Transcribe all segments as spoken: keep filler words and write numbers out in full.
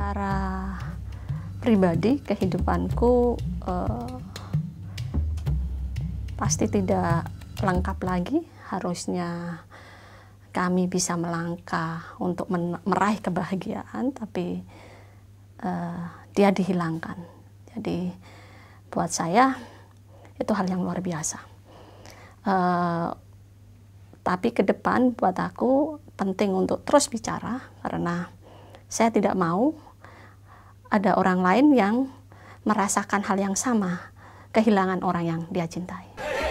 Secara pribadi, kehidupanku eh, pasti tidak lengkap lagi. Harusnya kami bisa melangkah untuk meraih kebahagiaan, tapi eh, dia dihilangkan. Jadi buat saya itu hal yang luar biasa. Eh, tapi ke depan buat aku penting untuk terus bicara, karena saya tidak mau ada orang lain yang merasakan hal yang sama, kehilangan orang yang dia cintai.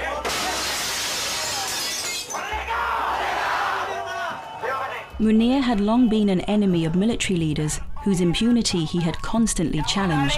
Munir had long been an enemy of military leaders whose impunity he had constantly challenged.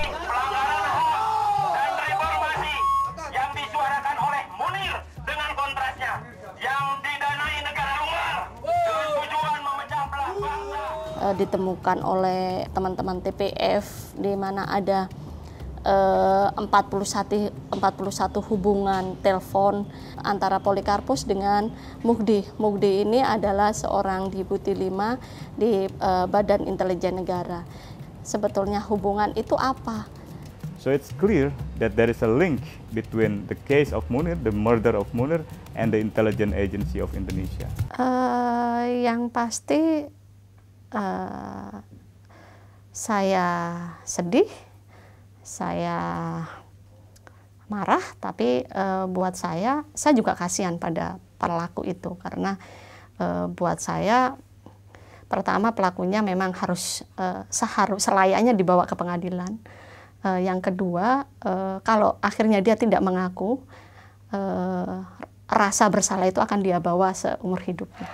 Ditemukan oleh teman-teman T P F di mana ada eh, empat puluh satu hubungan telepon antara Polikarpus dengan Muhdi. Muhdi ini adalah seorang Deputi lima di eh, Badan Intelijen Negara. Sebetulnya hubungan itu apa? So it's clear that there is a link between the case of Munir, the murder of Munir, and the Intelligence Agency of Indonesia. Uh, yang pasti Uh, saya sedih, saya marah, tapi uh, buat saya, saya juga kasihan pada pelaku itu, karena uh, buat saya, pertama pelakunya memang harus uh, seharus selayaknya dibawa ke pengadilan. Uh, yang kedua, uh, kalau akhirnya dia tidak mengaku, uh, rasa bersalah itu akan dia bawa seumur hidupnya.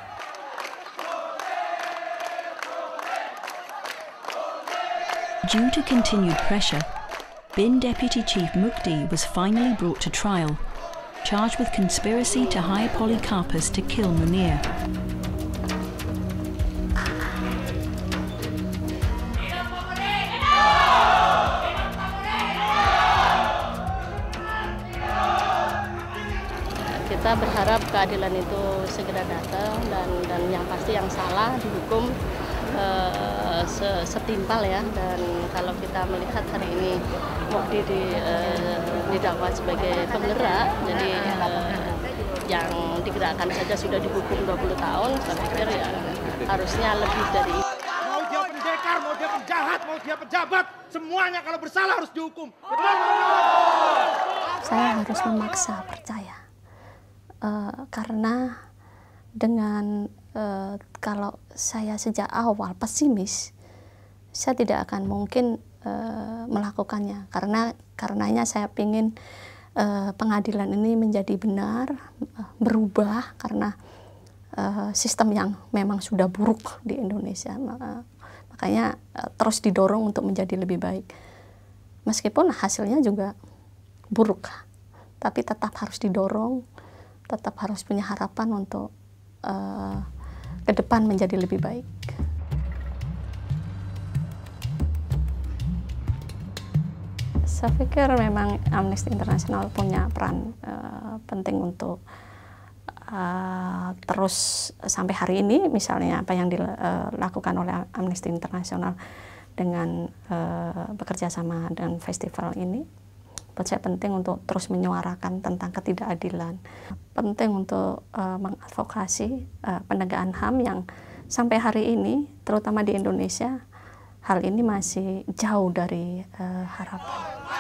Due to continued pressure, B I N Deputy Chief Mukti was finally brought to trial, charged with conspiracy to hire Polikarpus to kill Munir. Kita berharap keadilan itu segera datang, dan dan yang pasti yang salah dihukum Uh, setimpal ya. Dan kalau kita melihat hari ini Muhdi di, uh, didakwa sebagai penggerak, jadi uh, yang digerakkan saja sudah dihukum dua puluh tahun, saya pikir ya harusnya lebih dari itu. Mau dia pendekar, mau dia penjahat, mau dia pejabat, semuanya kalau bersalah harus dihukum. Betul? Saya harus memaksa percaya, uh, karena dengan Uh, kalau saya sejak awal pesimis, saya tidak akan mungkin uh, melakukannya, karena karenanya saya ingin uh, pengadilan ini menjadi benar, uh, berubah, karena uh, sistem yang memang sudah buruk di Indonesia. Uh, makanya uh, terus didorong untuk menjadi lebih baik, meskipun hasilnya juga buruk, tapi tetap harus didorong, tetap harus punya harapan untuk uh, ke depan menjadi lebih baik. Saya pikir memang Amnesty International punya peran uh, penting untuk uh, terus sampai hari ini, misalnya apa yang dilakukan oleh Amnesty International dengan uh, bekerja sama dengan festival ini. Buat saya penting untuk terus menyuarakan tentang ketidakadilan. Penting untuk uh, mengadvokasi uh, penegakan H A M yang sampai hari ini, terutama di Indonesia, hal ini masih jauh dari uh, harapan.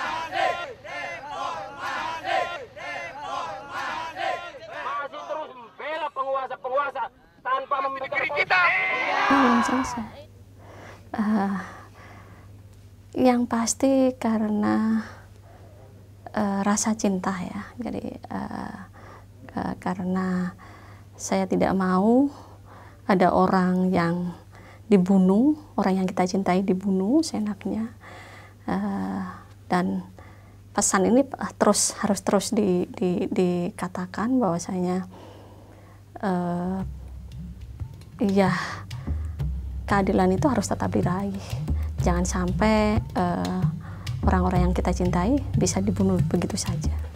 Masih terus membela penguasa-penguasa tanpa memiliki kita. Belum selesai. Uh, yang pasti karena Uh, rasa cinta ya, jadi uh, uh, karena saya tidak mau ada orang yang dibunuh, orang yang kita cintai dibunuh seenaknya, uh, dan pesan ini terus harus terus di, di, dikatakan bahwasanya uh, ya keadilan itu harus tetap diraih, jangan sampai uh, orang-orang yang kita cintai bisa dibunuh begitu saja.